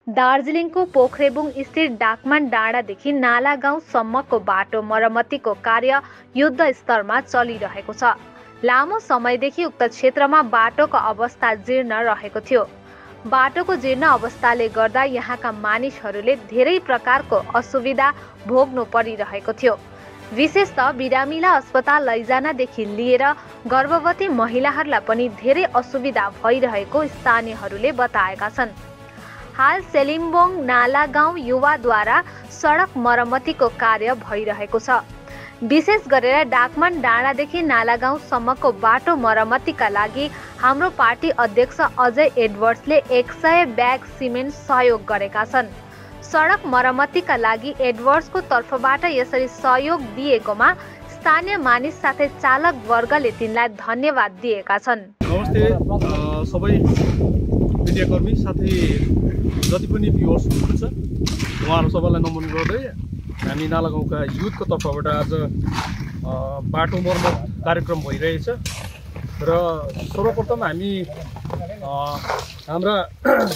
दार्जिलिङको पोखरेबुङ स्थित डाकमान डाँडादेखि नाला गाउँसम्मको बाटो मरम्मतिको कार्य युद्ध स्तरमा चलिरहेको छ। लामो समयदेखि उक्त क्षेत्रमा बाटोको अवस्था जीर्ण रहेको थियो। बाटोको जीर्ण अवस्थाले गर्दा यहाँका मानिसहरूले धेरै प्रकारको असुविधा भोग्नु परिरहेको थियो। विशेषतः बिरामीलाई अस्पताल लैजानदेखि लिएर गर्भवती महिलाहरूलाई पनि धेरै असुविधा भइरहेको स्थानीयहरूले बताएका छन्। हाल सेलिम्बोङ नाला गाउँ युवाद्वारा सडक मरम्मतिको कार्य भइरहेको छ। विशेष गरेर डाकमान डाँडादेखि नाला गाउँसम्मको बाटो मरम्मतिका लागि हाम्रो पार्टी अध्यक्ष अजय एडवर्ड्सले 100 ब्याग सिमेन्ट सहयोग गरेका छन्। सडक मरम्मतिका लागि एडवर्ड्सको तर्फबाट यसरी सहयोग दिएकोमा स्थानीय मानिस साथै चालक वर्गले तिनलाई धन्यवाद दिएका छन्। नमस्ते सबै मिडियाकर्मी साथै जति पनि भ्युअर्स हुनुहुन्छ उहाँहरू सबैलाई नमन गर्दै हामी नाला गाउँका युथको तर्फबाट आज बाटो मर्मत कार्यक्रम भइरहेछ र सर्वप्रथम हामी हाम्रा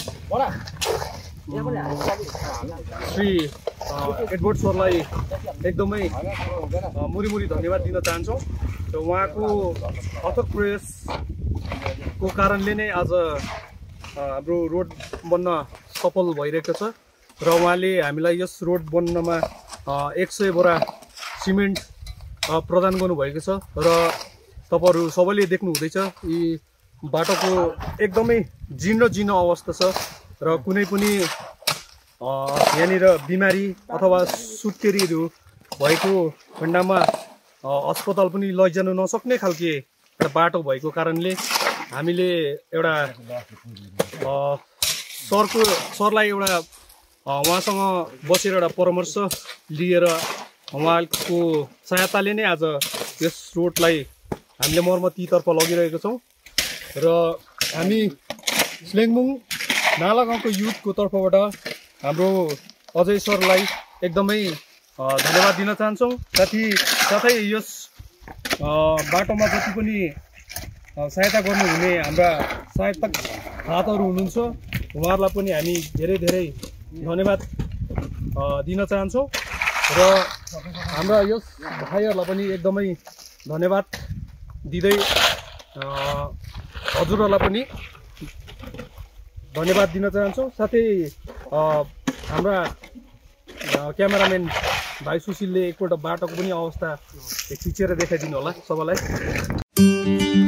श्री एडवर्ड सरलाई एकदमै मुरी धन्यवाद दिन चाहन्छौँ र उहाँको अथक प्रयासको कारणले नै आज हाम्रो रोड बन्न सफल भइरहेको छ र उहाँले हामीलाई यस रोड बन्नमा 100 बोरा सिमेन्ट प्रदान गर्नुभएको छ र तपाईहरु सबैले देख्नु हुँदैछ यी बाटोको एकदमै जीर्ण अवस्था छ र कुनै पनि यहाँनिर बिमारी अथवा सुत्केरीहरू भएको खण्डमा अस्पताल पनि लैजानु नसक्ने खालके एउटा बाटो भएको कारणले हामीले एउटा सरलाई एउटा उहाँसँग बसेर एउटा परामर्श लिएर उहाँको सहायताले नै आज यस रोडलाई हामीले मर्मतीतर्फ लगिरहेको छौँ र हामी सेलिम्बोङ नाला गाउँको युथको तर्फबाट हाम्रो अजय सरलाई एकदमै धन्यवाद दिन चाहन्छौँ। साथै यस बाटोमा जति पनि सहायता गर्नुहुने हाम्रा सहायक हातहरू हुनुहुन्छ उहाँहरूलाई पनि हामी धेरै धन्यवाद दिन चाहन्छौँ र हाम्रा यस भाइहरूलाई पनि एकदमै धन्यवाद दिँदै हजुरहरूलाई पनि धन्यवाद दिन चाहन्छौँ। साथै हाम्रा क्यामेराम्यान भाइ सुशीलले एकपल्ट बाटोको पनि अवस्था खिचेर देखाइदिनु होला सबैलाई।